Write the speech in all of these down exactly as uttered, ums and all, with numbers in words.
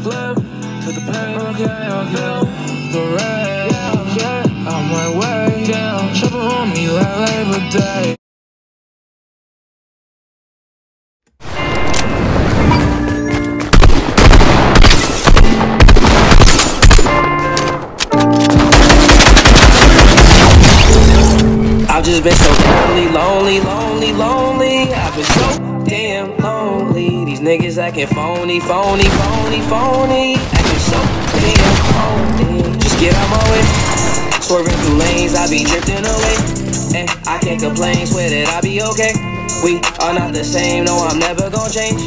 flip to the pay. Okay, okay. The red, yeah, yeah. On my way down, shopping on me like Labor Day. I've just been so lonely, lonely, lonely, lonely. I've been so damn lonely. These niggas acting phony, phony, phony, phony. Acting so damn phony. Just get out my way. Swerving through lanes, I be drifting away. And I can't complain, swear that I be okay. We are not the same, no, I'm never gonna change.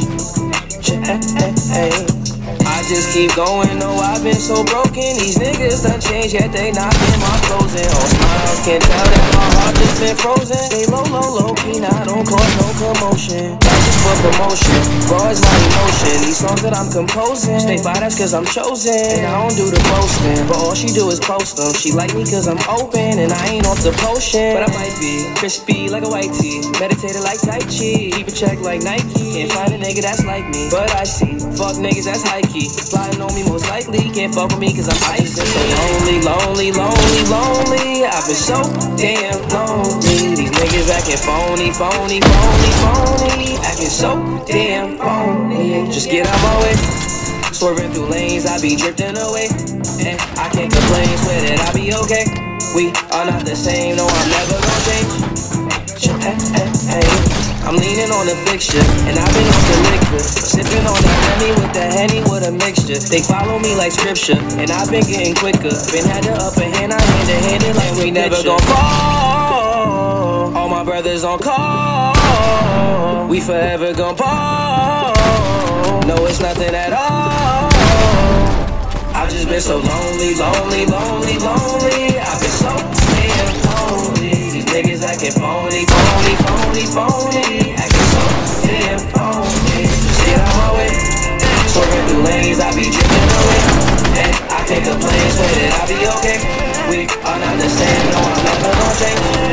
I just keep going, no, I've been so broken. These niggas done changed, yet they knocking my clothes in. All smiles, can't tell that my heart just been frozen. Stay low, low, low key, now don't cause no commotion. That's just for promotion, raw is my emotion. These songs that I'm composing, stay fly, that's cause I'm chosen. And I don't do the posting, but all she do is post them. She like me cause I'm open, and I ain't off the potion. But I might be crispy like a white tee, meditated like Tai Chi, keep a check like Nike. Can't find a nigga that's like me, but I see fuck niggas that's high key. Plotting on me most likely, can't fuck with me cause I'm icy. So lonely, lonely, lonely, lonely. I've been so damn lonely. These niggas acting phony, phony, phony, phony. Acting so damn phony. Just get out my way. Swerving through lanes, I be drifting away. And I can't complain, swear that I be okay. We are not the same, no, I'm never gonna change. Hey, hey, hey. I'm leaning on the fixture, and I've been on the liquor, sipping on the Henny with the Henny with a mixture. They follow me like scripture, and I've been getting quicker. Been had the upper hand, I hand to hand it like we never gon' fall. All my brothers on call, we forever gon' ball. No, it's nothing at all. I've just been so lonely, lonely, lonely, lonely. I've been so damn lonely. These niggas acting phony, phony, phony, phony. Acting so damn phony. Just get out my way. Swerving through lanes, I be drifting away. And I can't complain, swear that I be okay. We are not the same, no, I'm never gonna change.